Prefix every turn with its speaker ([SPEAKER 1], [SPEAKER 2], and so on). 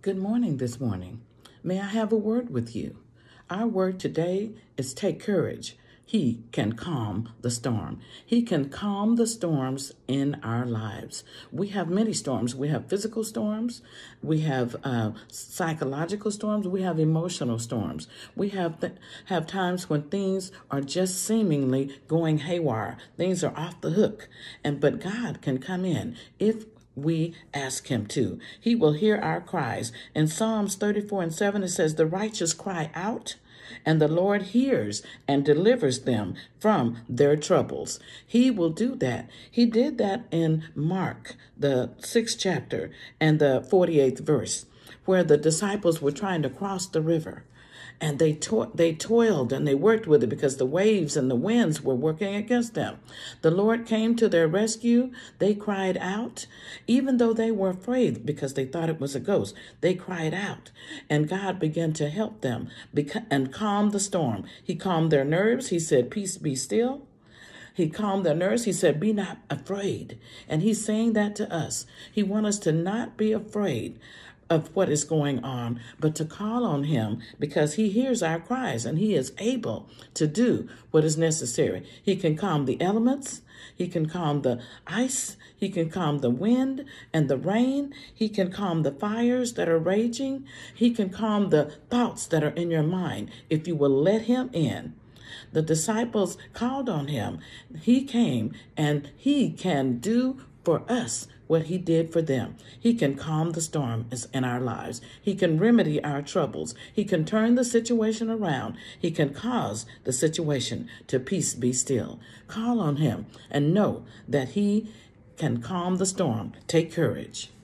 [SPEAKER 1] Good morning this morning. May I have a word with you? Our word today is take courage. He can calm the storm. He can calm the storms in our lives. We have many storms. We have physical storms. We have psychological storms. We have emotional storms. We have times when things are just seemingly going haywire. Things are off the hook. But God can come in if we ask him to. He will hear our cries. In Psalms 34:7, it says, "The righteous cry out, and the Lord hears and delivers them from their troubles." He will do that. He did that in Mark, the 6th chapter, and the 48th verse, where the disciples were trying to cross the river. And they toiled and they worked with it because the waves and the winds were working against them. The Lord came to their rescue. They cried out, even though they were afraid because they thought it was a ghost. They cried out, and God began to help them and calm the storm. He calmed their nerves. He said, "Peace, be still." He calmed their nerves. He said, "Be not afraid." And he's saying that to us. He wants us to not be afraid of what is going on, but to call on him because he hears our cries and he is able to do what is necessary. He can calm the elements. He can calm the ice. He can calm the wind and the rain. He can calm the fires that are raging. He can calm the thoughts that are in your mind if you will let him in. The disciples called on him. He came and he can do for us what he did for them. He can calm the storm in our lives. He can remedy our troubles. He can turn the situation around. He can cause the situation to peace be still. Call on him and know that he can calm the storm. Take courage.